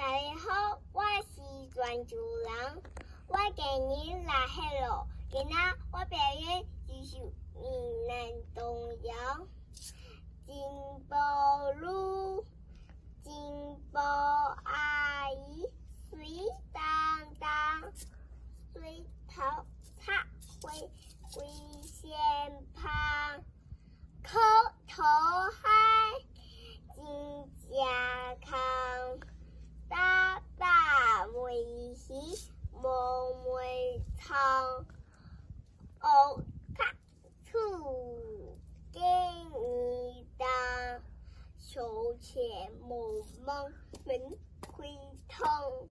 大家好，我是专主人。我今日来黑咯，今仔我表演一首闽南童谣。金宝路，金宝阿姨，水当当，水头插回龟仙旁，口头嗨，金家康。大大梅喜，梦梅长，欧卡处给你当，手牵梦梦门开通。